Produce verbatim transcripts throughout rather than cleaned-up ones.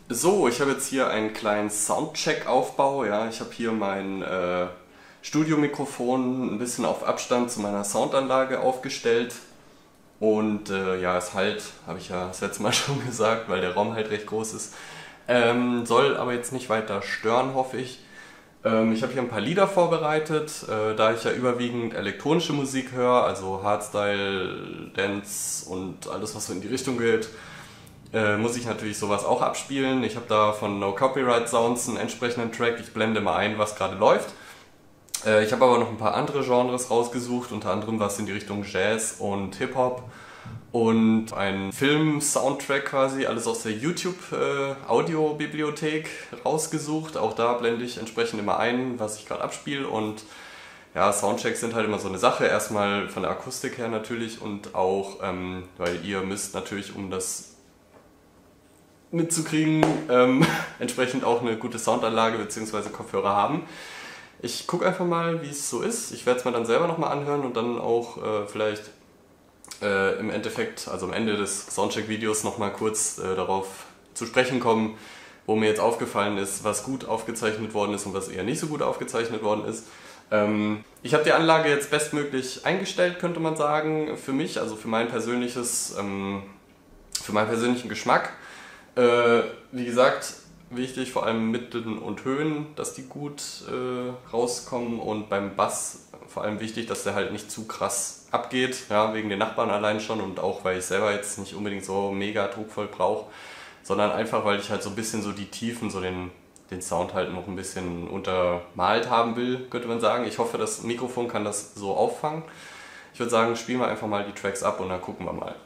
So, ich habe jetzt hier einen kleinen Soundcheck-Aufbau. Ja, ich habe hier mein äh, Studiomikrofon ein bisschen auf Abstand zu meiner Soundanlage aufgestellt. Und äh, ja, es halt, habe ich ja das letzte Mal schon gesagt, weil der Raum halt recht groß ist. Ähm, soll aber jetzt nicht weiter stören, hoffe ich. Ähm, ich habe hier ein paar Lieder vorbereitet, äh, da ich ja überwiegend elektronische Musik höre, also Hardstyle, Dance und alles, was so in die Richtung geht. Äh, muss ich natürlich sowas auch abspielen. Ich habe da von No Copyright Sounds einen entsprechenden Track. Ich blende mal ein, was gerade läuft. Äh, ich habe aber noch ein paar andere Genres rausgesucht, unter anderem was in die Richtung Jazz und Hip-Hop und ein Film-Soundtrack quasi, alles aus der YouTube-Audio-Bibliothek rausgesucht. Auch da blende ich entsprechend immer ein, was ich gerade abspiele. Und ja, Soundchecks sind halt immer so eine Sache. Erstmal von der Akustik her natürlich und auch, ähm, weil ihr müsst natürlich, um das mitzukriegen, ähm, entsprechend auch eine gute Soundanlage bzw. Kopfhörer haben. Ich gucke einfach mal, wie es so ist. Ich werde es mir dann selber nochmal anhören und dann auch äh, vielleicht äh, im Endeffekt, also am Ende des Soundcheck-Videos nochmal kurz äh, darauf zu sprechen kommen, wo mir jetzt aufgefallen ist, was gut aufgezeichnet worden ist und was eher nicht so gut aufgezeichnet worden ist. Ähm, ich habe die Anlage jetzt bestmöglich eingestellt, könnte man sagen, für mich, also für mein persönliches, ähm, für meinen persönlichen Geschmack. Äh, wie gesagt, wichtig vor allem Mitten und Höhen, dass die gut äh, rauskommen, und beim Bass vor allem wichtig, dass der halt nicht zu krass abgeht, ja, wegen den Nachbarn allein schon und auch weil ich selber jetzt nicht unbedingt so mega druckvoll brauche, sondern einfach weil ich halt so ein bisschen so die Tiefen, so den, den Sound halt noch ein bisschen untermalt haben will, könnte man sagen. Ich hoffe, das Mikrofon kann das so auffangen. Ich würde sagen, spielen wir einfach mal die Tracks ab und dann gucken wir mal.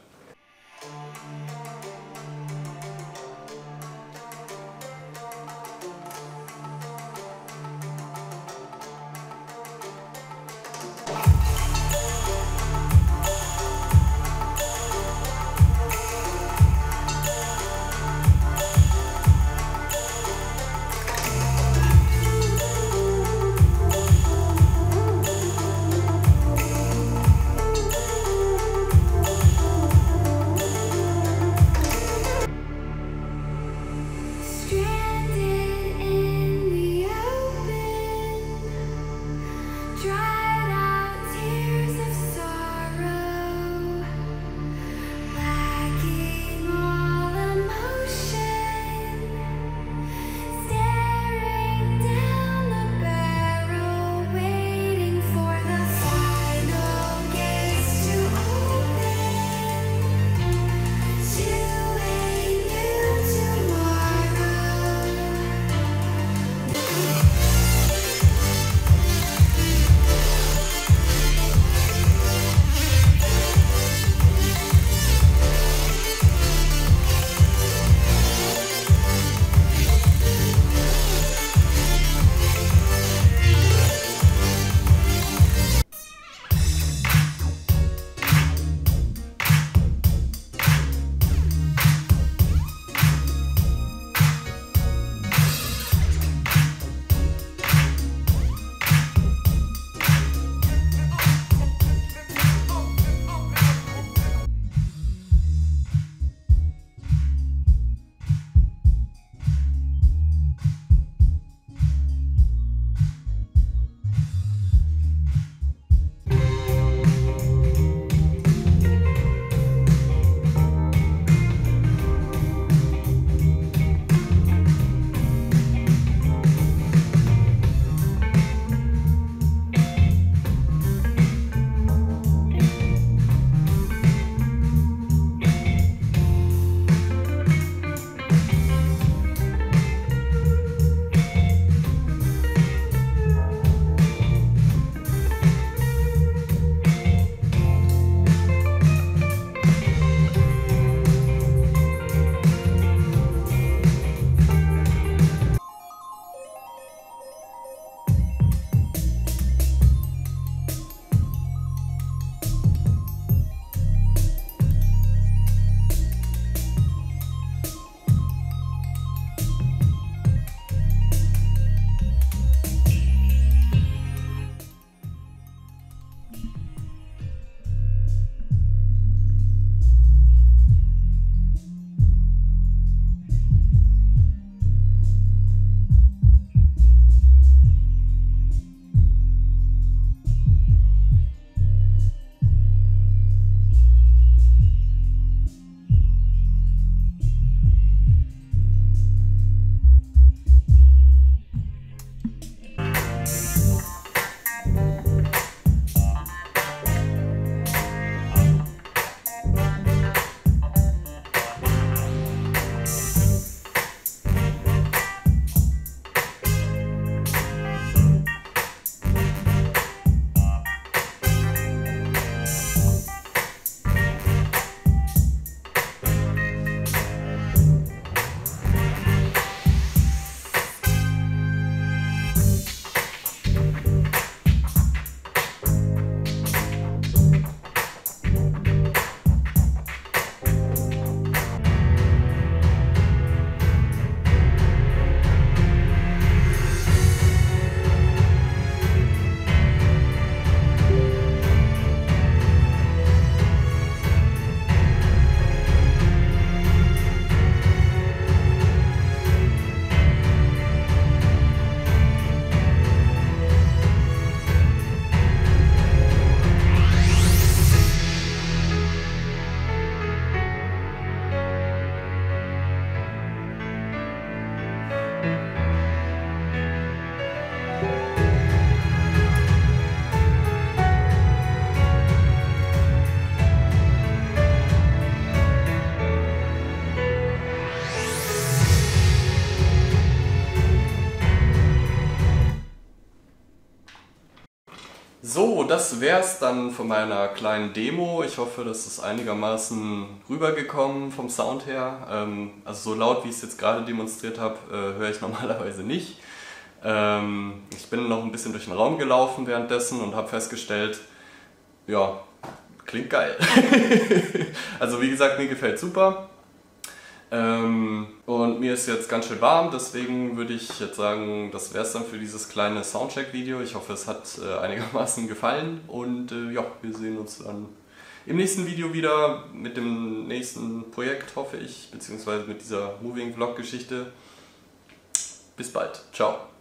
das wäre es dann von meiner kleinen Demo. Ich hoffe, das ist einigermaßen rübergekommen vom Sound her. Ähm, also so laut, wie ich es jetzt gerade demonstriert habe, äh, höre ich normalerweise nicht. Ähm, ich bin noch ein bisschen durch den Raum gelaufen währenddessen und habe festgestellt, ja, klingt geil. Also wie gesagt, mir gefällt super. Ähm, und mir ist jetzt ganz schön warm, deswegen würde ich jetzt sagen, das wäre es dann für dieses kleine Soundcheck-Video. Ich hoffe, es hat äh, einigermaßen gefallen und äh, ja, wir sehen uns dann im nächsten Video wieder mit dem nächsten Projekt, hoffe ich, beziehungsweise mit dieser Moving-Vlog-Geschichte. Bis bald. Ciao.